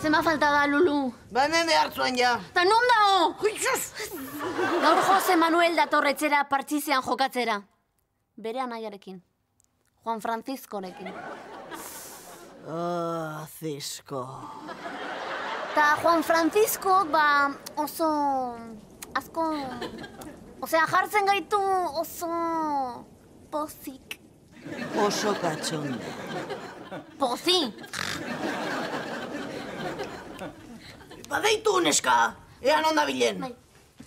zema falta da, Lulu? Ba hemen behar zuen ja. Ta non dao? Huitzuz! Gaur Jose Manuel datorretzera partzizean jokatzera. Bere anaiarekin. Juan Franciscorekin. Cisco. Ta Juan Francisco, ba, oso... asko... Osea, jartzen gaitu oso... pozik. Oso katxonde. Pozi! Badeitu, neska! Ean onda bilen. Bai.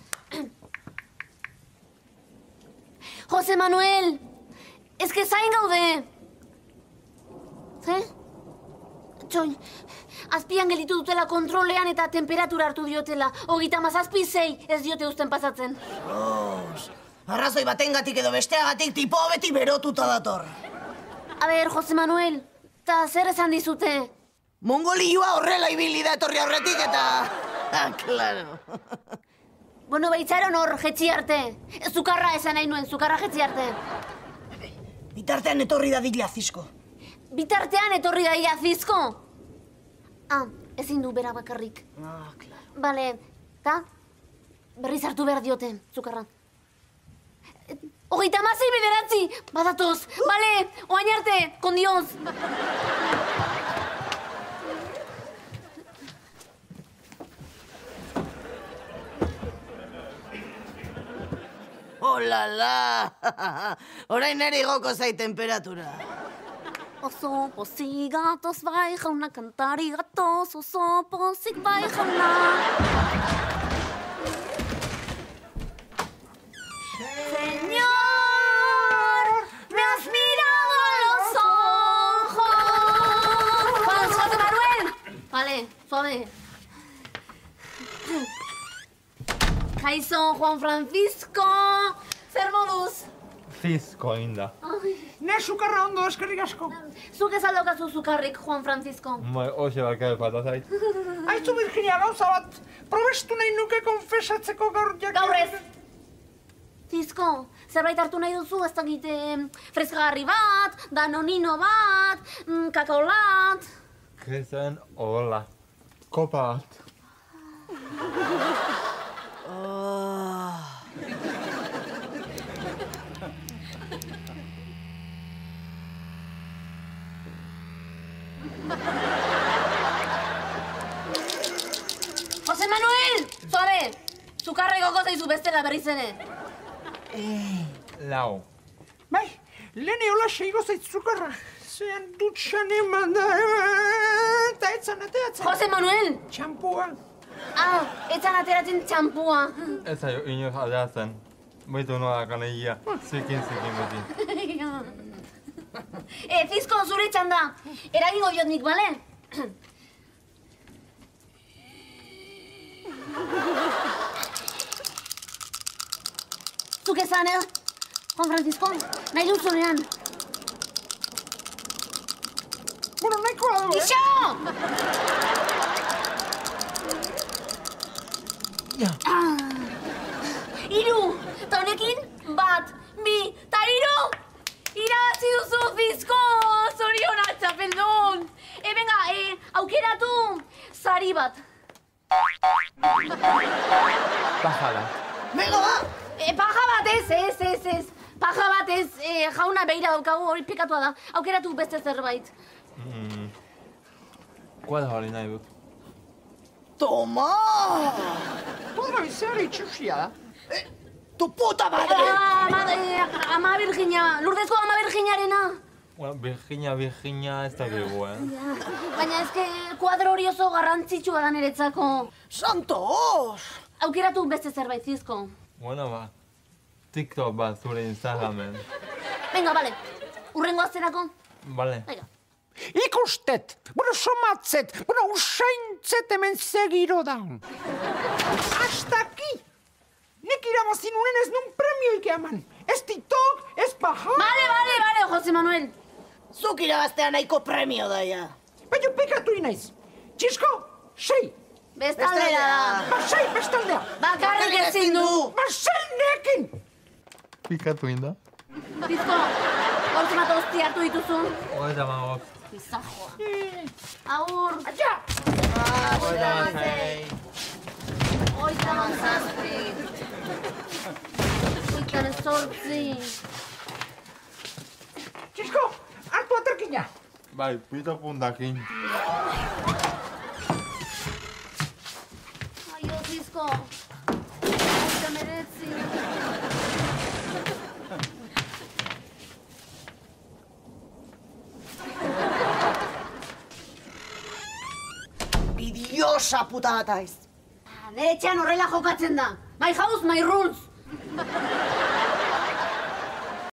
Jose Manuel! Ez que zain gaude! Ze? Txoi, azpian gelitu dutela kontrolean eta temperatura hartu diotela. 37,6 ez diote uzten pasatzen. Arrazoi batengatik edo besteagatik tipo beti berotuta dator. A ber, Jose Manuel, eta zer esan dizute? Mongolioa horrela ibili da etorri aurretik eta... Claro. Bueno, baitzaron hor, jetzi arte. Zukarra esan nahi nuen, zukarra jetzi arte. Bitartean etorri dadila, Cisco. Bitartean etorri daia Cisco? Ah, ezin du bera bakarrik. Claro. Bale, eta? Berriz hartu behar diote, zukarra. 36 badatoz. Bale, oain arte, con Dios. Olala! Orain ere igoko zai temperatura. Oso pozik gatoz bai jauna, kantari gatoz, oso pozik bai jauna. Señor, me has mirado a los ojos. José Manuel. Vale, suave. Kaixo, Juan Francisco. Zer moduz? Cisco inda. Ne sukarra ondo, eskerrik asko. Zuk ez aldaukazu zukarrik, Juan Francisco. Hoxe bakar falta zait. Aizu, Virginia, gauza bat, probestu nahi nuke konfesatzeko gaur jakin. Gaur ez. Cisco, zerbait hartu nahi duzu, ez dakit freskagarri bat, danonino bat, kakaolat. Krezen hola. Kopa bat. Jose Manuel! Suave! Zukarra igoko zaizu bestela berriz ere. Lau. Bai, lehen eola seigo zait sukarra. Zean dutxan eman da, eta etzan ateratzen. Jose Manuel! Txampua. Ah, etzan ateratzen txampua. Ez zaio inoz aldeatzen. Baitu noa kanegia. Zikin beti. Cisco, zure txanda. Eragingo diot nik, bale? Zuk esan, Juan Francisco, nahi duzunean. Bueno, nahikoa du, Ixo! Hiru, eta honekin, 1, 2, eta 3! Irabazi duzu, Cisco! Zorionak, txapeldun! Venga, aukeratu sari bat. Bajala. Venga, ba! Paja bat ez. Paja bat ez, jauna behira daukagu hori pikatua da. Aukeratu beste zerbait. Kuadra hori nahi dut. Toma! Podra bizeari itxusia da. Tu puta madre! Ama Virginia, Lurdezko ama Virginiarena. Virginia ez da gego, Baina ezke kuadro hori oso garrantzitsua da niretzako. Santos! Aukeratu beste zerbait, Cisco. Bueno, ba. TikTok bat zure Instagramen. Venga, bale. Urrengo azterako. Bale. Venga. Ikustet, bueno, somatzet, bueno, usaintzet hemen segiro da. Hasta aquí! Nik irabazi nuen ez nun premioik eman. Ez TikTok, ez paja. Bale, Jose Manuel. Zuk irabaztea nahiko premio daia. Baina pikatu inaiz. Txisko, 6. Bestaldera da. Ba, 6 bestaldea. Bakarrik ezin du. Ba, 6 nekin. Pikatu inda. Cisco, gaur zenbat hosti hartu dituzu. Hogeita 15. Bizarjoa. Agur. Aia! Hogeita hamazazpi. Hogeita hemezortzi. Txisko, hartu aterkina. Bai, pito puntakin. Aio, Zizko. Hogeita hemeretzi. Idiosa puta bataiz. Nere etxean horrela jokatzen da. My house, my rules.